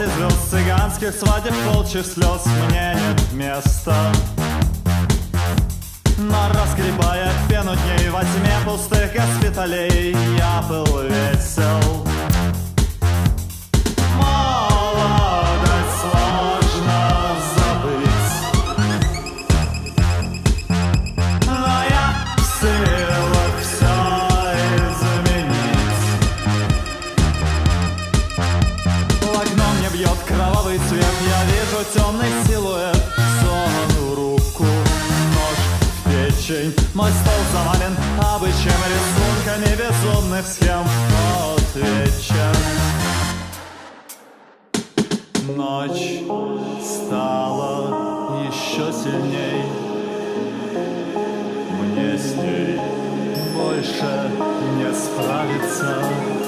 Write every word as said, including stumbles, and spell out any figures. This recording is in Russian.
желтых звезд, цыганских свадеб, волчьих слез мне нет места. Но разгребая пену дней во тьме пустых госпиталей, я был весел. Молодость сложно забыть, но я в силах все изменить. В окно мне бьет кровавый цвет, я вижу темный силуэт, сунул руку, нож в печень. Мой стол завален обычаем, рисунками безумных схем. Вот вечер, ночь стала еще сильней. Мне с ней больше не справиться.